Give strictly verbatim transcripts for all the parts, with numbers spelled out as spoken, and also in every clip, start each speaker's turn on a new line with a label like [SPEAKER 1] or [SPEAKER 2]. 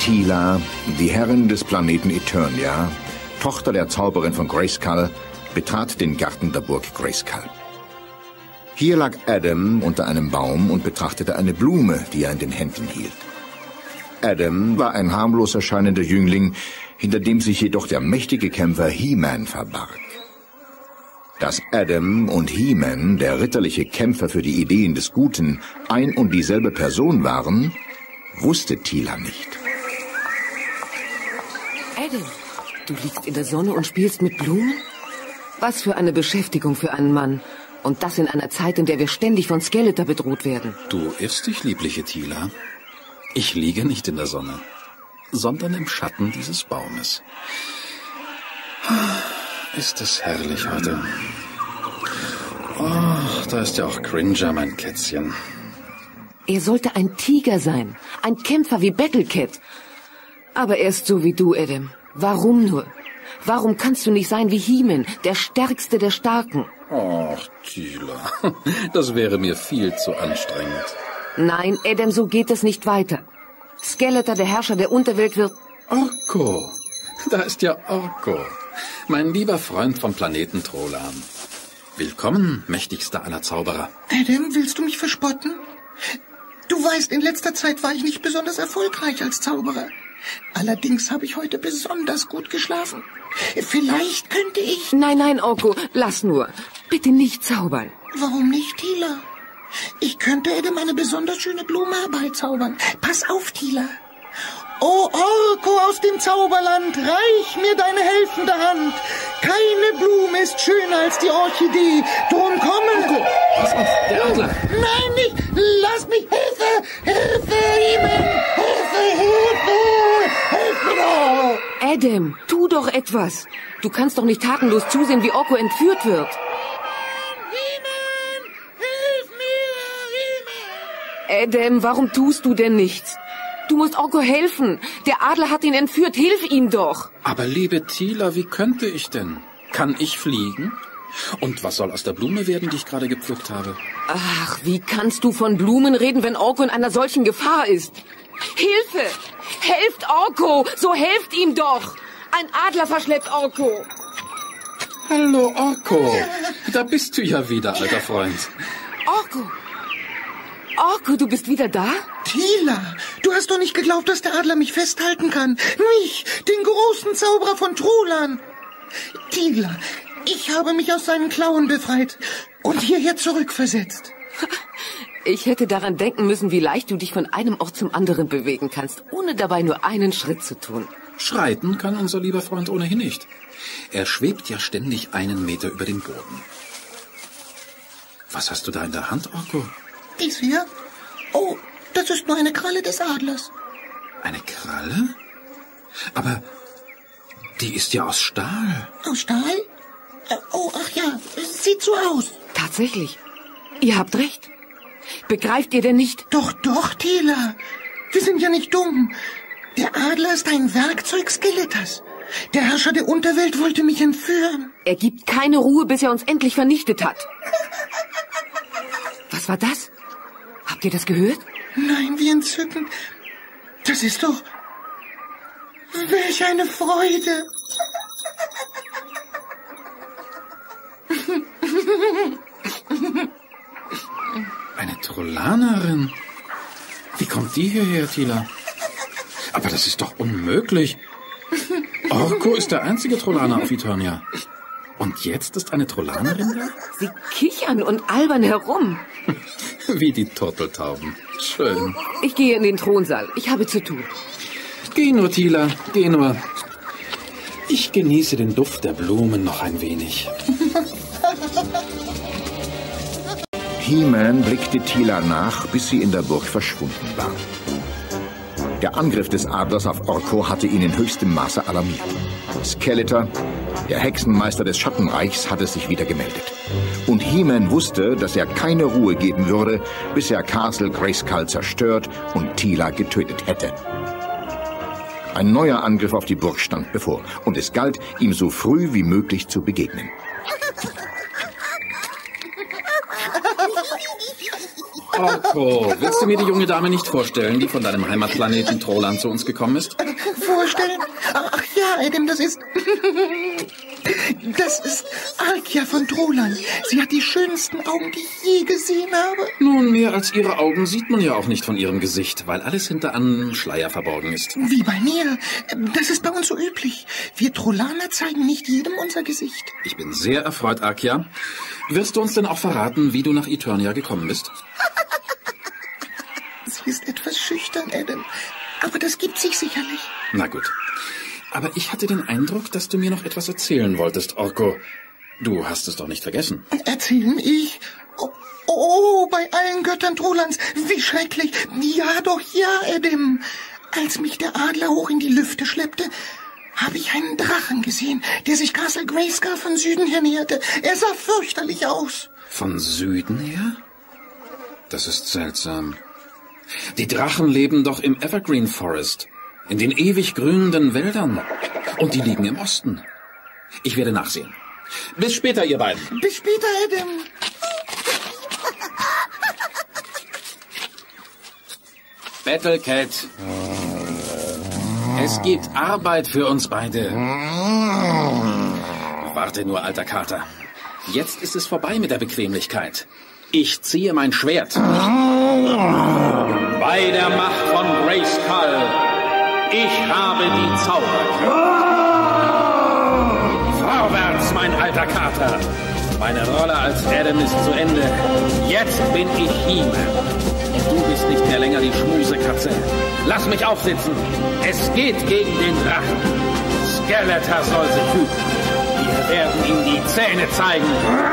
[SPEAKER 1] Teela, die Herrin des Planeten Eternia, Tochter der Zauberin von Grayskull, betrat den Garten der Burg Grayskull. Hier lag Adam unter einem Baum und betrachtete eine Blume, die er in den Händen hielt. Adam war ein harmlos erscheinender Jüngling, hinter dem sich jedoch der mächtige Kämpfer He-Man verbarg. Dass Adam und He-Man, der ritterliche Kämpfer für die Ideen des Guten, ein und dieselbe Person waren, wusste Teela nicht.
[SPEAKER 2] Adam, du liegst in der Sonne und spielst mit Blumen? Was für eine Beschäftigung für einen Mann. Und das in einer Zeit, in der wir ständig von Skeletor bedroht werden.
[SPEAKER 3] Du irrst dich, liebliche Teela. Ich liege nicht in der Sonne, sondern im Schatten dieses Baumes. Ist es herrlich heute. Oh, da ist ja auch Cringer, mein Kätzchen.
[SPEAKER 2] Er sollte ein Tiger sein, ein Kämpfer wie Battlecat. Aber er ist so wie du, Adam. Warum nur? Warum kannst du nicht sein wie He-Man, der Stärkste der Starken?
[SPEAKER 3] Ach, Teela, das wäre mir viel zu anstrengend.
[SPEAKER 2] Nein, Adam, so geht es nicht weiter. Skeletor, der Herrscher der Unterwelt, wird...
[SPEAKER 3] Orko, da ist ja Orko, mein lieber Freund vom Planeten Trolan. Willkommen, mächtigster aller Zauberer.
[SPEAKER 4] Adam, willst du mich verspotten? Du weißt, in letzter Zeit war ich nicht besonders erfolgreich als Zauberer. Allerdings habe ich heute besonders gut geschlafen. Vielleicht könnte ich...
[SPEAKER 2] Nein, nein, Orko, lass nur. Bitte nicht zaubern.
[SPEAKER 4] Warum nicht, Teela? Ich könnte Adam eine besonders schöne Blume herbeizaubern. Pass auf, Teela. O Orko aus dem Zauberland, reich mir deine helfende Hand. Keine Blume ist schöner als die Orchidee. Drum komme...
[SPEAKER 3] Orko, pass auf, der Adler.
[SPEAKER 4] Nein, nicht! Lass mich! Hilfe! Hilfe! He-Man! Hilfe! Hilfe! Hilf mir doch!
[SPEAKER 2] Adam, tu doch etwas. Du kannst doch nicht tatenlos zusehen, wie Orko entführt wird.
[SPEAKER 4] He-Man! Hilf mir! He-Man!
[SPEAKER 2] Adam, warum tust du denn nichts? Du musst Orko helfen. Der Adler hat ihn entführt. Hilf ihm doch.
[SPEAKER 3] Aber liebe Teela, wie könnte ich denn? Kann ich fliegen? Und was soll aus der Blume werden, die ich gerade gepflückt habe?
[SPEAKER 2] Ach, wie kannst du von Blumen reden, wenn Orko in einer solchen Gefahr ist? Hilfe! Helft Orko! So helft ihm doch! Ein Adler verschleppt Orko!
[SPEAKER 3] Hallo, Orko. Da bist du ja wieder, alter Freund.
[SPEAKER 2] Orko! Orko, du bist wieder da?
[SPEAKER 4] Teela, du hast doch nicht geglaubt, dass der Adler mich festhalten kann. Mich, den großen Zauberer von Trolan. Teela, ich habe mich aus seinen Klauen befreit und hierher zurückversetzt.
[SPEAKER 2] Ich hätte daran denken müssen, wie leicht du dich von einem Ort zum anderen bewegen kannst, ohne dabei nur einen Schritt zu tun.
[SPEAKER 3] Schreiten kann unser lieber Freund ohnehin nicht. Er schwebt ja ständig einen Meter über dem Boden. Was hast du da in der Hand, Orko?
[SPEAKER 4] Dies hier? Oh, das ist nur eine Kralle des Adlers.
[SPEAKER 3] Eine Kralle? Aber die ist ja aus Stahl.
[SPEAKER 4] Aus Stahl? Äh, oh, ach ja, es sieht so aus.
[SPEAKER 2] Tatsächlich. Ihr habt recht. Begreift ihr denn nicht?
[SPEAKER 4] Doch, doch, Teela. Wir sind ja nicht dumm. Der Adler ist ein Werkzeug Skeletors. Der Herrscher der Unterwelt wollte mich entführen.
[SPEAKER 2] Er gibt keine Ruhe, bis er uns endlich vernichtet hat. Was war das? Habt ihr das gehört?
[SPEAKER 4] Nein, wie entzückend. Das ist doch... Welch eine Freude.
[SPEAKER 3] Eine Trolanerin? Wie kommt die hierher, Teela? Aber das ist doch unmöglich. Orko ist der einzige Trolaner auf Eternia. Und jetzt ist eine Trolanerin da?
[SPEAKER 2] Sie kichern und albern herum.
[SPEAKER 3] Wie die Turteltauben. Schön.
[SPEAKER 2] Ich gehe in den Thronsaal. Ich habe zu tun.
[SPEAKER 3] Geh nur, Teela, geh nur. Ich genieße den Duft der Blumen noch ein wenig.
[SPEAKER 1] He-Man blickte Teela nach, bis sie in der Burg verschwunden war. Der Angriff des Adlers auf Orko hatte ihn in höchstem Maße alarmiert. Skeletor, der Hexenmeister des Schattenreichs, hatte sich wieder gemeldet. Und He-Man wusste, dass er keine Ruhe geben würde, bis er Castle Grayskull zerstört und Teela getötet hätte. Ein neuer Angriff auf die Burg stand bevor, und es galt, ihm so früh wie möglich zu begegnen.
[SPEAKER 3] Orko, willst du mir die junge Dame nicht vorstellen, die von deinem Heimatplaneten Trolan zu uns gekommen ist?
[SPEAKER 4] Vorstellen? Ach ja, Adam, das ist... Das ist Arkia von Trolan. Sie hat die schönsten Augen, die ich je gesehen habe.
[SPEAKER 3] Nun, mehr als ihre Augen sieht man ja auch nicht von ihrem Gesicht, weil alles hinter einem Schleier verborgen ist.
[SPEAKER 4] Wie bei mir. Das ist bei uns so üblich. Wir Trolaner zeigen nicht jedem unser Gesicht.
[SPEAKER 3] Ich bin sehr erfreut, Arkia. Wirst du uns denn auch verraten, wie du nach Eternia gekommen bist?
[SPEAKER 4] Sie ist etwas schüchtern, Adam. Aber das gibt sich sicherlich.
[SPEAKER 3] Na gut. Aber ich hatte den Eindruck, dass du mir noch etwas erzählen wolltest, Orko. Du hast es doch nicht vergessen.
[SPEAKER 4] Erzählen ich? Oh, oh, bei allen Göttern Trolans. Wie schrecklich. Ja, doch, ja, Adam. Als mich der Adler hoch in die Lüfte schleppte, habe ich einen Drachen gesehen, der sich Castle Grayskull von Süden her näherte. Er sah fürchterlich aus.
[SPEAKER 3] Von Süden her? Das ist seltsam. Die Drachen leben doch im Evergreen Forest. In den ewig grünenden Wäldern. Und die liegen im Osten. Ich werde nachsehen. Bis später, ihr beiden.
[SPEAKER 4] Bis später, Adam.
[SPEAKER 3] Battlecat. Es gibt Arbeit für uns beide. Warte nur, alter Kater. Jetzt ist es vorbei mit der Bequemlichkeit. Ich ziehe mein Schwert. Bei der Macht von Grayskull. Ich habe die Zauberkraft. Vorwärts, mein alter Kater. Meine Rolle als Adam ist zu Ende. Jetzt bin ich He-Man. Du bist nicht mehr länger die Schmusekatze. Lass mich aufsitzen. Es geht gegen den Drachen. Skeletor soll sich hüten. Wir werden ihm die Zähne zeigen.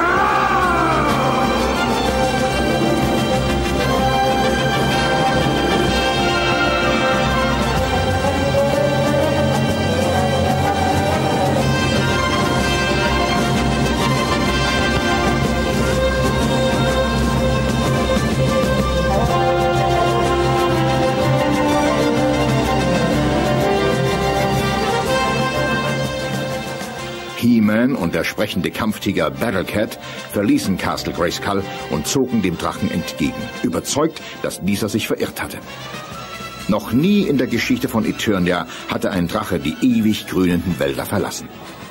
[SPEAKER 1] He-Man und der sprechende Kampftiger Battlecat verließen Castle Grayskull und zogen dem Drachen entgegen, überzeugt, dass dieser sich verirrt hatte. Noch nie in der Geschichte von Eternia hatte ein Drache die ewig grünenden Wälder verlassen.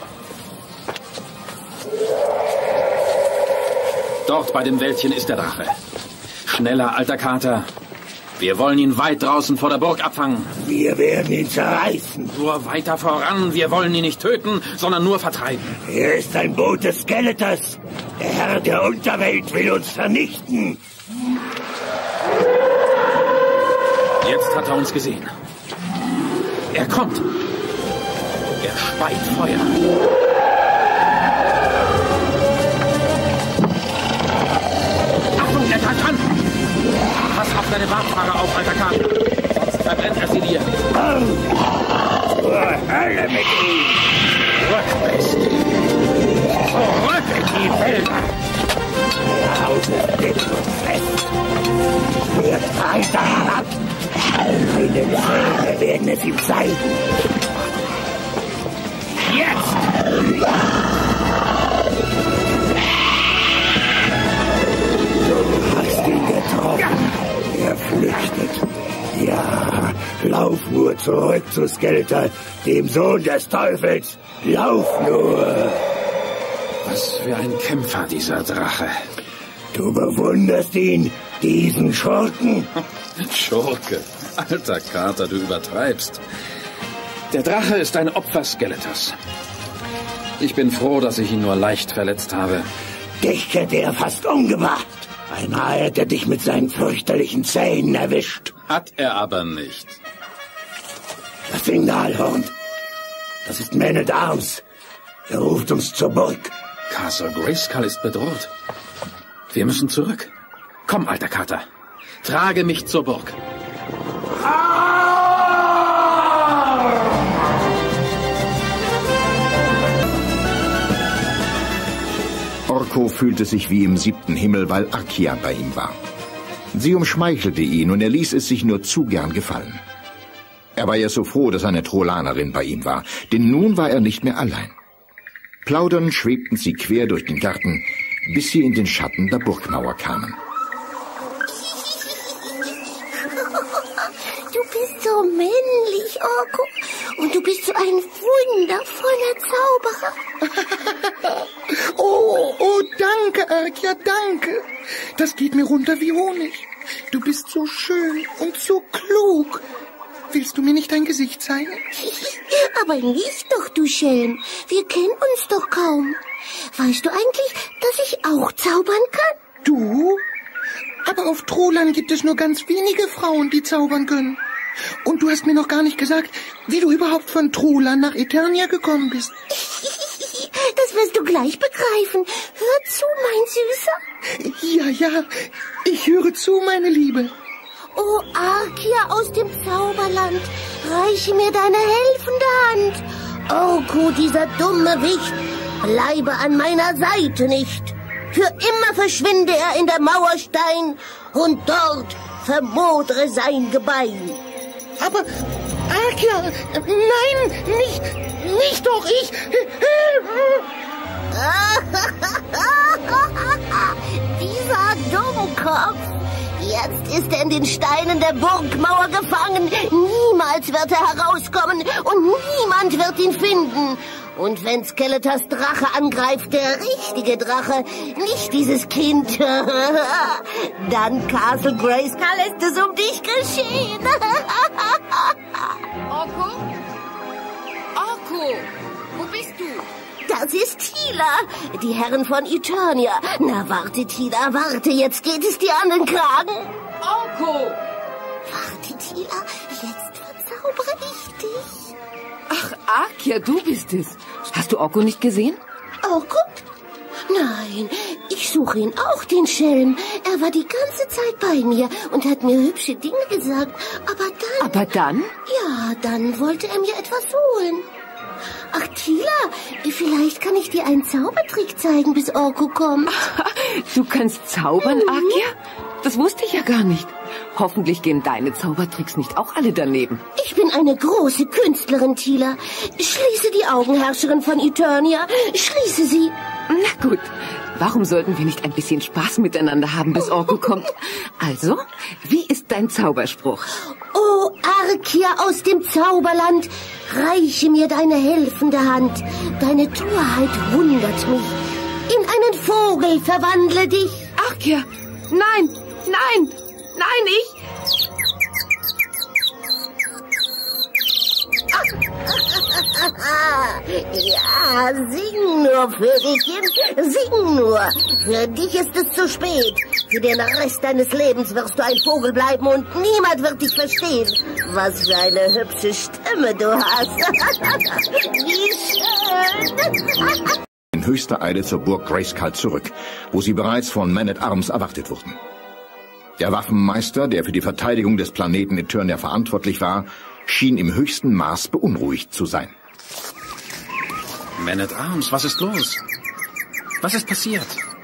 [SPEAKER 3] Dort bei dem Wäldchen ist der Drache. Schneller, alter Kater. Wir wollen ihn weit draußen vor der Burg abfangen.
[SPEAKER 5] Wir werden ihn zerreißen.
[SPEAKER 3] Nur weiter voran. Wir wollen ihn nicht töten, sondern nur vertreiben.
[SPEAKER 5] Er ist ein Boot des Skeletors. Der Herr der Unterwelt will uns vernichten.
[SPEAKER 3] Jetzt hat er uns gesehen. Er kommt. Er speit Feuer. Achtung, er greift an. Pass auf deine Wartfahrer auf, alter Kater. Sonst verbrennt er sie dir.
[SPEAKER 5] Zur Hölle mit ihm.
[SPEAKER 3] Zurück bist. Zurück in die Wälder.
[SPEAKER 5] Der Haus ist dick und fest. Schwert weiter herab. Meine Zähne werden es ihm zeigen. Jetzt! Du hast ihn getroffen. Er flüchtet. Ja, lauf nur zurück zu Skeletor, dem Sohn des Teufels. Lauf nur.
[SPEAKER 3] Was für ein Kämpfer, dieser Drache.
[SPEAKER 5] Du bewunderst ihn, diesen Schurken?
[SPEAKER 3] Schurke. Alter Kater, du übertreibst. Der Drache ist ein Opfer Skeletors. Ich bin froh, dass ich ihn nur leicht verletzt habe.
[SPEAKER 5] Dich hätte er fast umgebracht. Beinahe hätte er dich mit seinen fürchterlichen Zähnen erwischt.
[SPEAKER 3] Hat er aber nicht.
[SPEAKER 5] Das Signalhorn. Das ist Man at Arms. Er ruft uns zur Burg.
[SPEAKER 3] Castle Grayskull ist bedroht. Wir müssen zurück. Komm, alter Kater. Trage mich zur Burg.
[SPEAKER 1] Orko fühlte sich wie im siebten Himmel, weil Arkia bei ihm war. Sie umschmeichelte ihn und er ließ es sich nur zu gern gefallen. Er war ja so froh, dass eine Trolanerin bei ihm war, denn nun war er nicht mehr allein. Plaudernd schwebten sie quer durch den Garten, bis sie in den Schatten der Burgmauer kamen.
[SPEAKER 6] so männlich, Orko. Und du bist so ein wundervoller Zauberer.
[SPEAKER 4] Oh, oh, danke, Arkia, danke. Das geht mir runter wie Honig. Du bist so schön und so klug. Willst du mir nicht dein Gesicht zeigen?
[SPEAKER 6] Aber nicht doch, du Schelm. Wir kennen uns doch kaum. Weißt du eigentlich, dass ich auch zaubern kann?
[SPEAKER 4] Du? Aber auf Trolan gibt es nur ganz wenige Frauen, die zaubern können. Und du hast mir noch gar nicht gesagt, wie du überhaupt von Trolan nach Eternia gekommen bist.
[SPEAKER 6] Das wirst du gleich begreifen. Hör zu, mein Süßer.
[SPEAKER 4] Ja, ja, ich höre zu, meine Liebe.
[SPEAKER 6] Oh, Arkia aus dem Zauberland, reiche mir deine helfende Hand. Orko, dieser dumme Wicht, bleibe an meiner Seite nicht. Für immer verschwinde er in der Mauerstein und dort vermodere sein Gebein.
[SPEAKER 4] Aber, Arkia, nein, nicht, nicht doch ich.
[SPEAKER 6] Dieser Dummkopf. Jetzt ist er in den Steinen der Burgmauer gefangen. Niemals wird er herauskommen und niemand wird ihn finden. Und wenn Skeletors Drache angreift, der richtige Drache, nicht dieses Kind, dann Castle Grayskull lässt es um dich geschehen.
[SPEAKER 2] Orko? Orko, wo bist du?
[SPEAKER 6] Das ist Tila, die Herren von Eternia. Na, warte, Tila, warte, jetzt geht es dir an den Kragen.
[SPEAKER 2] Orko!
[SPEAKER 6] Warte, Tila, jetzt verzaubere ich dich.
[SPEAKER 2] Ach, Arkia, du bist es. Hast du Orko nicht gesehen?
[SPEAKER 6] Orko? Nein, ich suche ihn auch, den Schelm. Er war die ganze Zeit bei mir und hat mir hübsche Dinge gesagt. Aber dann...
[SPEAKER 2] Aber dann?
[SPEAKER 6] Ja, dann wollte er mir etwas holen. Ach, Tila, vielleicht kann ich dir einen Zaubertrick zeigen, bis Orko kommt.
[SPEAKER 2] Du kannst zaubern, Arkia? Das wusste ich ja gar nicht. Hoffentlich gehen deine Zaubertricks nicht auch alle daneben.
[SPEAKER 6] Ich bin eine große Künstlerin, Tila. Schließe die Augen, Herrscherin von Eternia. Schließe sie.
[SPEAKER 2] Na gut, warum sollten wir nicht ein bisschen Spaß miteinander haben, bis Orko kommt? Also, wie ist dein Zauberspruch?
[SPEAKER 6] Oh, Arkia aus dem Zauberland, reiche mir deine helfende Hand. Deine Torheit wundert mich. In einen Vogel verwandle dich.
[SPEAKER 2] Arkia, nein, nein, nein, ich...
[SPEAKER 6] Ja, sing nur, Vögelchen, sing nur. Für dich ist es zu spät. Für den Rest deines Lebens wirst du ein Vogel bleiben und niemand wird dich verstehen. Was für eine hübsche Stimme du hast. Wie schön.
[SPEAKER 1] In höchster Eile zur Burg Grayskull zurück, wo sie bereits von Man-at-Arms erwartet wurden. Der Waffenmeister, der für die Verteidigung des Planeten Eternia verantwortlich war, schien im höchsten Maß beunruhigt zu sein.
[SPEAKER 3] Man-at-Arms, was ist los? Was ist passiert?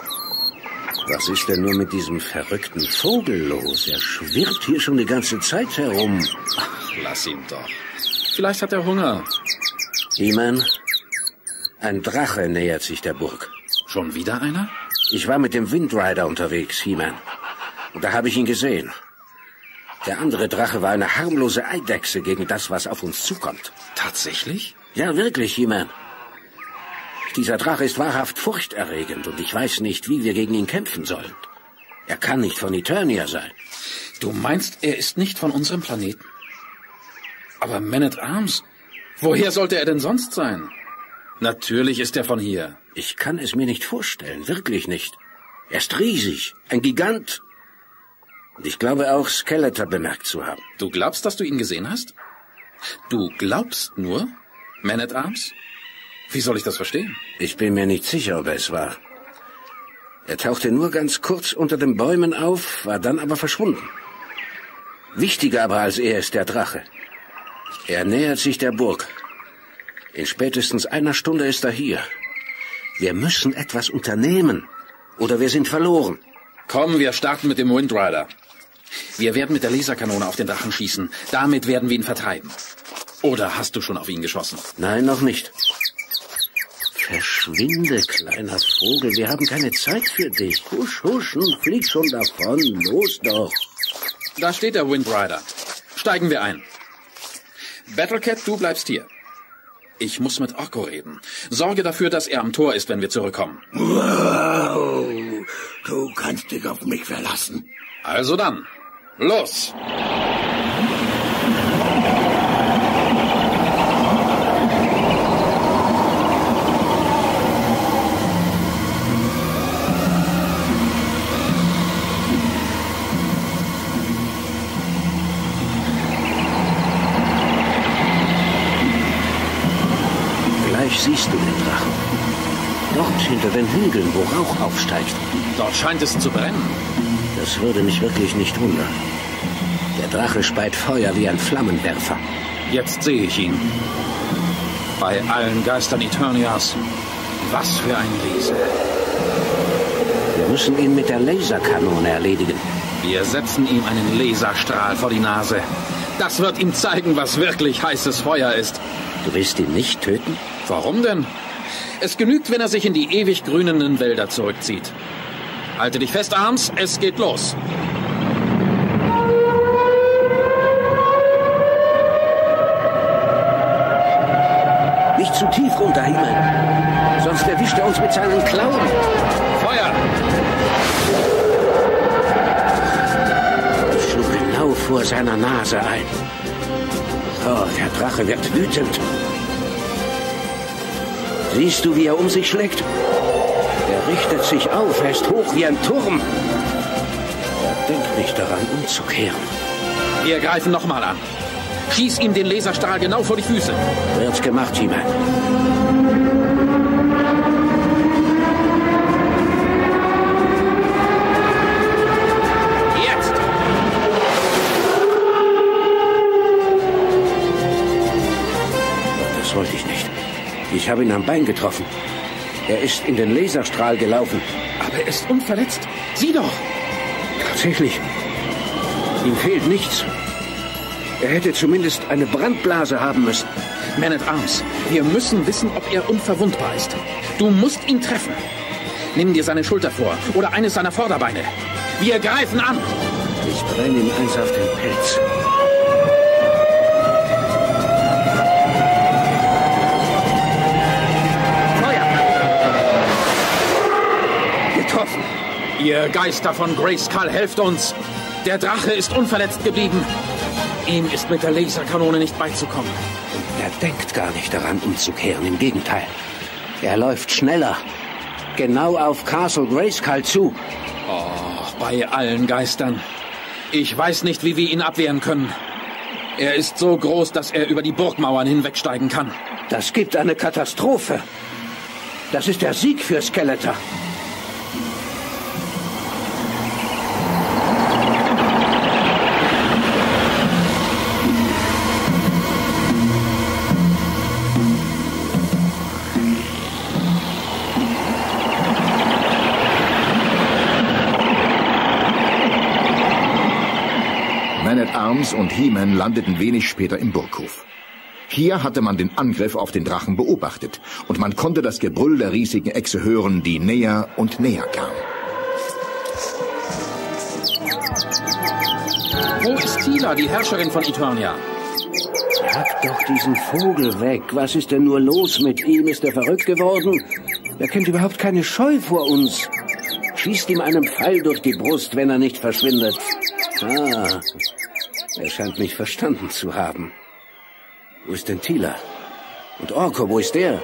[SPEAKER 5] Was ist denn nur mit diesem verrückten Vogel los? Er schwirrt hier schon die ganze Zeit herum.
[SPEAKER 3] Ach, lass ihn doch. Vielleicht hat er Hunger.
[SPEAKER 5] He-Man, ein Drache nähert sich der Burg.
[SPEAKER 3] Schon wieder einer?
[SPEAKER 5] Ich war mit dem Windrider unterwegs, He-Man. Und da habe ich ihn gesehen. Der andere Drache war eine harmlose Eidechse gegen das, was auf uns zukommt.
[SPEAKER 3] Tatsächlich?
[SPEAKER 5] Ja, wirklich, He-Man. Dieser Drache ist wahrhaft furchterregend und ich weiß nicht, wie wir gegen ihn kämpfen sollen. Er kann nicht von Eternia sein.
[SPEAKER 3] Du meinst, er ist nicht von unserem Planeten? Aber Man-at-Arms, woher sollte er denn sonst sein? Natürlich ist er von hier.
[SPEAKER 5] Ich kann es mir nicht vorstellen, wirklich nicht. Er ist riesig, ein Gigant. Und ich glaube auch, Skeletor bemerkt zu haben.
[SPEAKER 3] Du glaubst, dass du ihn gesehen hast? Du glaubst nur, Man-at-Arms? Wie soll ich das verstehen?
[SPEAKER 5] Ich bin mir nicht sicher, ob er es war. Er tauchte nur ganz kurz unter den Bäumen auf, war dann aber verschwunden. Wichtiger aber als er ist der Drache. Er nähert sich der Burg. In spätestens einer Stunde ist er hier. Wir müssen etwas unternehmen, oder wir sind verloren.
[SPEAKER 3] Komm, wir starten mit dem Windrider. Wir werden mit der Laserkanone auf den Drachen schießen. Damit werden wir ihn vertreiben. Oder hast du schon auf ihn geschossen?
[SPEAKER 5] Nein, noch nicht. Verschwinde, kleiner Vogel. Wir haben keine Zeit für dich. Husch, husch, nun flieg schon davon. Los doch.
[SPEAKER 3] Da steht der Windrider. Steigen wir ein. Battlecat, du bleibst hier. Ich muss mit Orko reden. Sorge dafür, dass er am Tor ist, wenn wir zurückkommen.
[SPEAKER 5] Wow, du kannst dich auf mich verlassen.
[SPEAKER 3] Also dann, los!
[SPEAKER 7] Siehst du den Drachen? Dort hinter den Hügeln, wo Rauch aufsteigt.
[SPEAKER 3] Dort scheint es zu brennen.
[SPEAKER 7] Das würde mich wirklich nicht wundern. Der Drache speit Feuer wie ein Flammenwerfer.
[SPEAKER 3] Jetzt sehe ich ihn. Bei allen Geistern Eternias. Was für ein Riese.
[SPEAKER 7] Wir müssen ihn mit der Laserkanone erledigen.
[SPEAKER 3] Wir setzen ihm einen Laserstrahl vor die Nase. Das wird ihm zeigen, was wirklich heißes Feuer ist.
[SPEAKER 7] Du willst ihn nicht töten?
[SPEAKER 3] Warum denn? Es genügt, wenn er sich in die ewig grünenden Wälder zurückzieht. Halte dich fest, Arms, es geht los.
[SPEAKER 7] Nicht zu tief runter, Himmel. Sonst erwischt er uns mit seinen Klauen.
[SPEAKER 3] Feuer!
[SPEAKER 7] Ich schlug genau vor seiner Nase ein. Oh, der Drache wird wütend. Siehst du, wie er um sich schlägt? Er richtet sich auf, er ist hoch wie ein Turm. Er denkt nicht daran, umzukehren.
[SPEAKER 3] Wir greifen nochmal an. Schieß ihm den Laserstrahl genau vor die Füße.
[SPEAKER 7] Wird's gemacht, He-Man.
[SPEAKER 3] Jetzt!
[SPEAKER 7] Das wollte ich nicht. Ich habe ihn am Bein getroffen. Er ist in den Laserstrahl gelaufen.
[SPEAKER 3] Aber er ist unverletzt. Sieh doch!
[SPEAKER 7] Tatsächlich. Ihm fehlt nichts. Er hätte zumindest eine Brandblase haben müssen.
[SPEAKER 3] Man at Arms, wir müssen wissen, ob er unverwundbar ist. Du musst ihn treffen. Nimm dir seine Schulter vor oder eines seiner Vorderbeine. Wir greifen an.
[SPEAKER 7] Ich brenne ihm eins auf den Pelz.
[SPEAKER 3] Ihr Geister von Grayskull, helft uns! Der Drache ist unverletzt geblieben. Ihm ist mit der Laserkanone nicht beizukommen.
[SPEAKER 7] Er denkt gar nicht daran, umzukehren. Im Gegenteil. Er läuft schneller. Genau auf Castle Grayskull zu.
[SPEAKER 3] Oh, bei allen Geistern. Ich weiß nicht, wie wir ihn abwehren können. Er ist so groß, dass er über die Burgmauern hinwegsteigen kann.
[SPEAKER 7] Das gibt eine Katastrophe. Das ist der Sieg für Skeletor.
[SPEAKER 1] Man-at-Arms und He-Man landeten wenig später im Burghof. Hier hatte man den Angriff auf den Drachen beobachtet und man konnte das Gebrüll der riesigen Echse hören, die näher und näher kam.
[SPEAKER 3] Wo ist Teela, die Herrscherin von Eternia?
[SPEAKER 7] Pack doch diesen Vogel weg. Was ist denn nur los mit ihm? Ist er verrückt geworden? Er kennt überhaupt keine Scheu vor uns. Schießt ihm einen Pfeil durch die Brust, wenn er nicht verschwindet. Ah, er scheint mich verstanden zu haben. Wo ist denn Teela? Und Orko, wo ist der?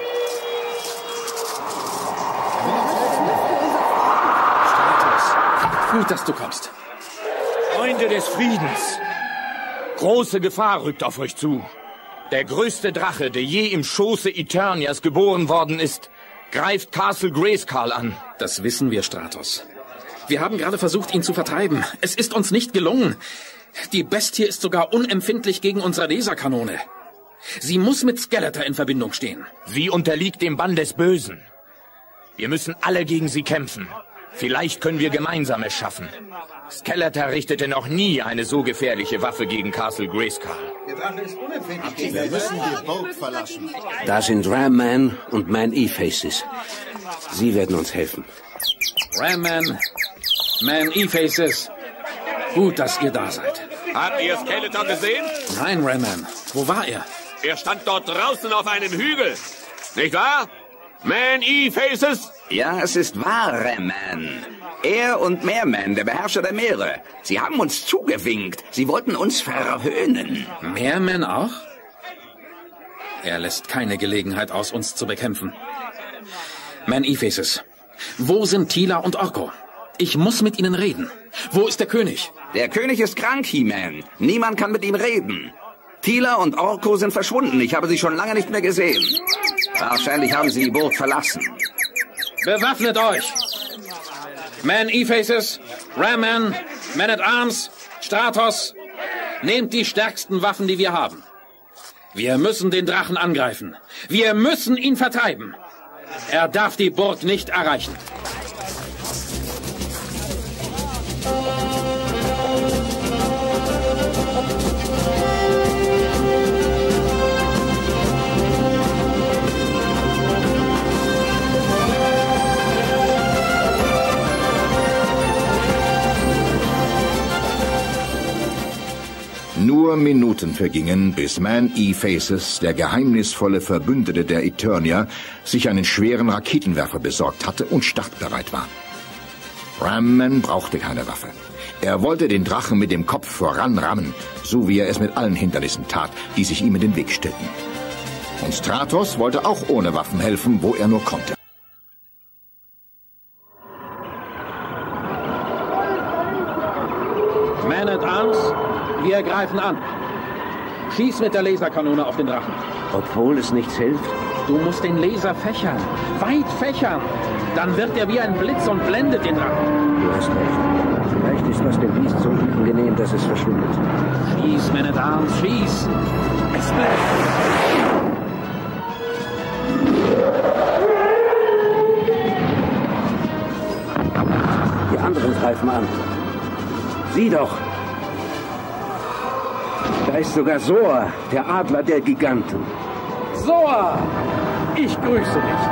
[SPEAKER 3] Stratos, gut, dass du kommst.
[SPEAKER 8] Freunde des Friedens, große Gefahr rückt auf euch zu. Der größte Drache, der je im Schoße Eternias geboren worden ist, greift Castle Grayskull an.
[SPEAKER 3] Das wissen wir, Stratos. Wir haben gerade versucht, ihn zu vertreiben. Es ist uns nicht gelungen. Die Bestie ist sogar unempfindlich gegen unsere Laserkanone. Sie muss mit Skeletor in Verbindung stehen.
[SPEAKER 8] Sie unterliegt dem Bann des Bösen. Wir müssen alle gegen sie kämpfen. Vielleicht können wir gemeinsam es schaffen. Skeletor richtete noch nie eine so gefährliche Waffe gegen Castle Grayskull.
[SPEAKER 1] Wir müssen die Burg verlassen.
[SPEAKER 7] Da sind Ram-Man und Man-E-Faces. Sie werden uns helfen.
[SPEAKER 3] Ram-Man, Man-E-Faces, gut, dass ihr da seid.
[SPEAKER 9] Habt ihr Skeletor gesehen?
[SPEAKER 3] Nein, Rayman. Wo war er?
[SPEAKER 9] Er stand dort draußen auf einem Hügel. Nicht wahr? Man-E-Faces?
[SPEAKER 10] Ja, es ist wahr, Rayman. Er und Meerman, der Beherrscher der Meere. Sie haben uns zugewinkt. Sie wollten uns verhöhnen.
[SPEAKER 3] Meerman auch? Er lässt keine Gelegenheit aus, uns zu bekämpfen. Man-E-Faces, wo sind Teela und Orko? Ich muss mit ihnen reden. Wo ist der König?
[SPEAKER 10] Der König ist krank, He-Man. Niemand kann mit ihm reden. Teela und Orko sind verschwunden. Ich habe sie schon lange nicht mehr gesehen. Wahrscheinlich haben sie die Burg verlassen.
[SPEAKER 3] Bewaffnet euch! Man-E-Faces, Ram-Man, Man-at-Arms, Stratos, nehmt die stärksten Waffen, die wir haben. Wir müssen den Drachen angreifen. Wir müssen ihn vertreiben. Er darf die Burg nicht erreichen.
[SPEAKER 1] Nur Minuten vergingen, bis Man-E-Faces, der geheimnisvolle Verbündete der Eternier, sich einen schweren Raketenwerfer besorgt hatte und startbereit war. Ram-Man brauchte keine Waffe. Er wollte den Drachen mit dem Kopf voranrammen, so wie er es mit allen Hindernissen tat, die sich ihm in den Weg stellten. Und Stratos wollte auch ohne Waffen helfen, wo er nur konnte.
[SPEAKER 3] Man-at-Arms, wir greifen an. Schieß mit der Laserkanone auf den Drachen.
[SPEAKER 7] Obwohl es nichts hilft?
[SPEAKER 3] Du musst den Laser fächern. Weit fächern. Dann wird er wie ein Blitz und blendet den Drachen.
[SPEAKER 7] Du hast recht. Vielleicht ist was dem Biest so unangenehm, dass es verschwindet.
[SPEAKER 3] Schieß, Man-at-Arms, schieß. Es bleibt.
[SPEAKER 7] Die anderen greifen an. Sieh doch! Da ist sogar Soar, der Adler der Giganten.
[SPEAKER 3] Soar! Ich grüße dich.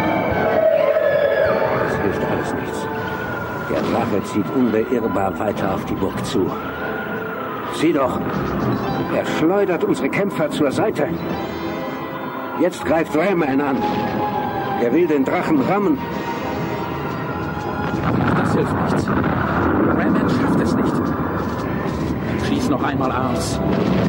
[SPEAKER 7] Das hilft alles nichts. Der Drache zieht unbeirrbar weiter auf die Burg zu. Sieh doch! Er schleudert unsere Kämpfer zur Seite. Jetzt greift Ram-Man an. Er will den Drachen rammen.
[SPEAKER 3] Das hilft nichts. Ram-Man schafft es nicht. Schieß noch einmal, Arms.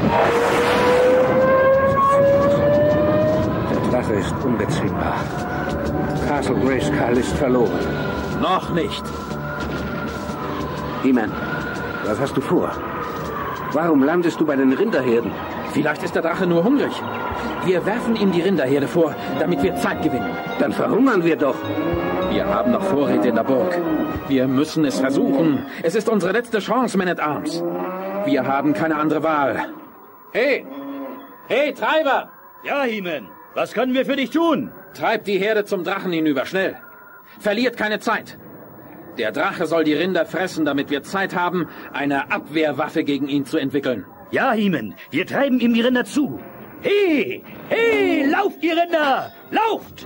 [SPEAKER 7] Der Drache ist unbezwingbar. Castle Grayskull ist verloren.
[SPEAKER 3] Noch nicht.
[SPEAKER 7] He-Man, was hast du vor? Warum landest du bei den Rinderherden?
[SPEAKER 3] Vielleicht ist der Drache nur hungrig. Wir werfen ihm die Rinderherde vor, damit wir Zeit gewinnen.
[SPEAKER 7] Dann verhungern wir doch.
[SPEAKER 3] Wir haben noch Vorräte in der Burg. Wir müssen es versuchen. Es ist unsere letzte Chance, Man-at-Arms. Wir haben keine andere Wahl. Hey! Hey, Treiber!
[SPEAKER 11] Ja, He-Man. Was können wir für dich tun?
[SPEAKER 3] Treibt die Herde zum Drachen hinüber, schnell. Verliert keine Zeit. Der Drache soll die Rinder fressen, damit wir Zeit haben, eine Abwehrwaffe gegen ihn zu entwickeln.
[SPEAKER 11] Ja, He-Man. Wir treiben ihm die Rinder zu. Hey! Hey! Lauft, ihr Rinder! Lauft!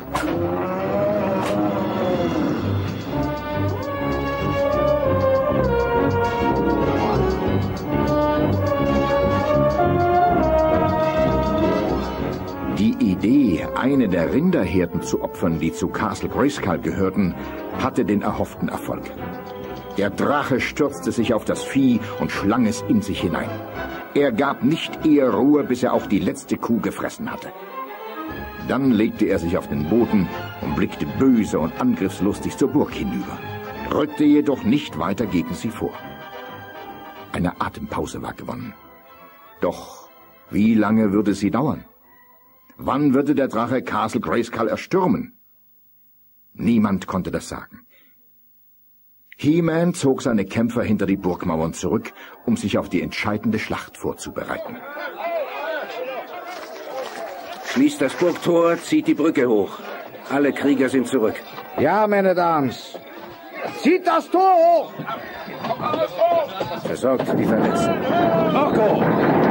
[SPEAKER 1] Die Idee, eine der Rinderherden zu opfern, die zu Castle Grayskull gehörten, hatte den erhofften Erfolg. Der Drache stürzte sich auf das Vieh und schlang es in sich hinein. Er gab nicht eher Ruhe, bis er auch die letzte Kuh gefressen hatte. Dann legte er sich auf den Boden und blickte böse und angriffslustig zur Burg hinüber, rückte jedoch nicht weiter gegen sie vor. Eine Atempause war gewonnen. Doch wie lange würde sie dauern? Wann würde der Drache Castle Grayskull erstürmen? Niemand konnte das sagen. He-Man zog seine Kämpfer hinter die Burgmauern zurück, um sich auf die entscheidende Schlacht vorzubereiten.
[SPEAKER 7] Schließt das Burgtor, zieht die Brücke hoch. Alle Krieger sind zurück.
[SPEAKER 12] Ja, Man-at-Arms. Zieht das Tor hoch!
[SPEAKER 7] Versorgt die Verletzten.
[SPEAKER 3] Orko!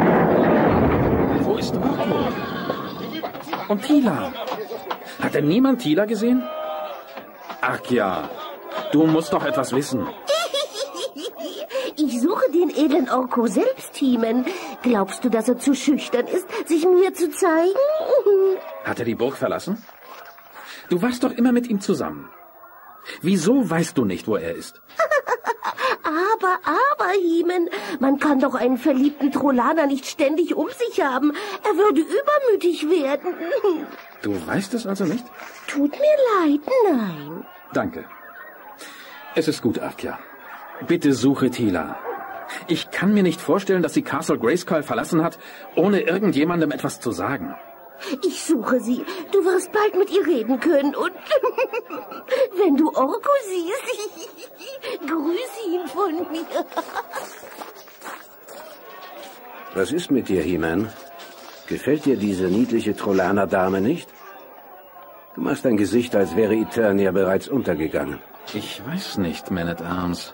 [SPEAKER 3] Wo ist Orko? Und Teela? Hat denn niemand Teela gesehen? Ach ja, du musst doch etwas wissen.
[SPEAKER 6] Ich suche den den edlen Orko selbst, He-Man. Glaubst du, dass er zu schüchtern ist, sich mir zu zeigen?
[SPEAKER 3] Hat er die Burg verlassen? Du warst doch immer mit ihm zusammen. Wieso weißt du nicht, wo er ist?
[SPEAKER 6] Aber, aber, He-Man, man kann doch einen verliebten Trollaner nicht ständig um sich haben. Er würde übermütig werden.
[SPEAKER 3] Du weißt es also nicht?
[SPEAKER 6] Tut mir leid, nein.
[SPEAKER 3] Danke. Es ist gut, Arkja. Bitte suche Teela. Ich kann mir nicht vorstellen, dass sie Castle Grayskull verlassen hat, ohne irgendjemandem etwas zu sagen.
[SPEAKER 6] Ich suche sie. Du wirst bald mit ihr reden können und wenn du Orko siehst, grüße ihn von mir.
[SPEAKER 7] Was ist mit dir, He-Man? Gefällt dir diese niedliche Trollaner-Dame nicht? Du machst ein Gesicht, als wäre Eternia bereits untergegangen.
[SPEAKER 3] Ich weiß nicht, Man-at-Arms.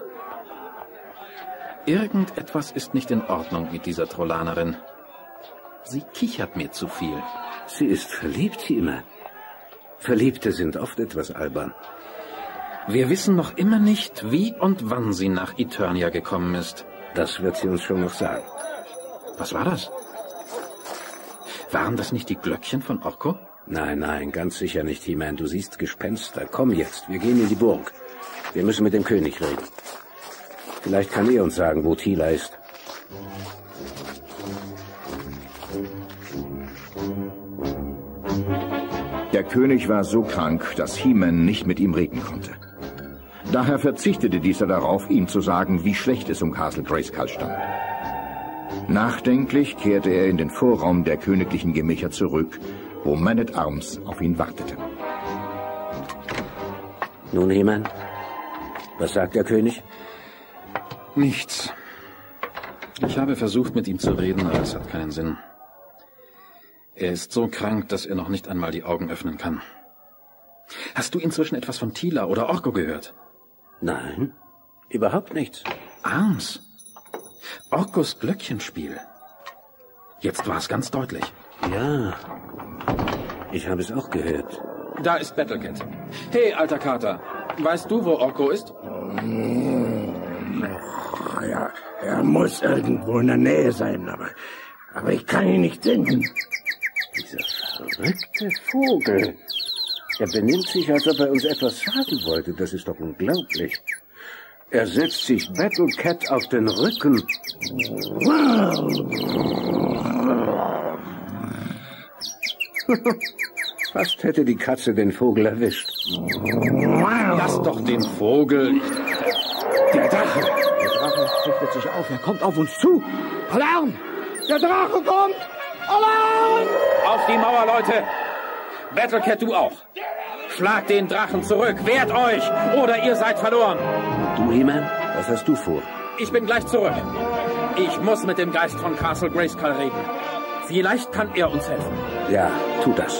[SPEAKER 3] Irgendetwas ist nicht in Ordnung mit dieser Trollanerin. Sie kichert mir zu viel.
[SPEAKER 7] Sie ist verliebt, He-Man. Verliebte sind oft etwas albern.
[SPEAKER 3] Wir wissen noch immer nicht, wie und wann sie nach Eternia gekommen ist.
[SPEAKER 7] Das wird sie uns schon noch sagen.
[SPEAKER 3] Was war das? Waren das nicht die Glöckchen von Orko?
[SPEAKER 7] Nein, nein, ganz sicher nicht, He-Man. Du siehst Gespenster. Komm jetzt, wir gehen in die Burg. Wir müssen mit dem König reden. Vielleicht kann er uns sagen, wo Teela ist.
[SPEAKER 1] Der König war so krank, dass He-Man nicht mit ihm reden konnte. Daher verzichtete dieser darauf, ihm zu sagen, wie schlecht es um Castle Grayskull stand. Nachdenklich kehrte er in den Vorraum der königlichen Gemächer zurück, wo Man-at-Arms auf ihn wartete.
[SPEAKER 7] Nun, He-Man, was sagt der König?
[SPEAKER 3] Nichts. Ich habe versucht, mit ihm zu reden, aber es hat keinen Sinn. Er ist so krank, dass er noch nicht einmal die Augen öffnen kann. Hast du inzwischen etwas von Teela oder Orko gehört?
[SPEAKER 7] Nein, überhaupt nichts.
[SPEAKER 3] Arms. Orkos Glöckchenspiel. Jetzt war es ganz deutlich.
[SPEAKER 7] Ja, ich habe es auch gehört.
[SPEAKER 3] Da ist Battlecat. Hey, alter Kater, weißt du, wo Orko ist?
[SPEAKER 5] Ja, er muss irgendwo in der Nähe sein, aber, aber ich kann ihn nicht finden.
[SPEAKER 7] Dieser verrückte Vogel. Er benimmt sich, als ob er uns etwas sagen wollte. Das ist doch unglaublich. Er setzt sich Battlecat auf den Rücken. Fast hätte die Katze den Vogel erwischt.
[SPEAKER 3] Lass doch den Vogel.
[SPEAKER 12] Der Drache. Der Drache richtet sich auf. Er kommt auf uns zu. Alarm! Der Drache kommt! Alarm!
[SPEAKER 3] Auf die Mauer, Leute! Battlecat, du auch. Schlagt den Drachen zurück. Wehrt euch! Oder ihr seid verloren.
[SPEAKER 7] Du, He-Man, was hast du vor?
[SPEAKER 3] Ich bin gleich zurück. Ich muss mit dem Geist von Castle Grayskull reden. Vielleicht kann er uns helfen.
[SPEAKER 7] Ja, tu das.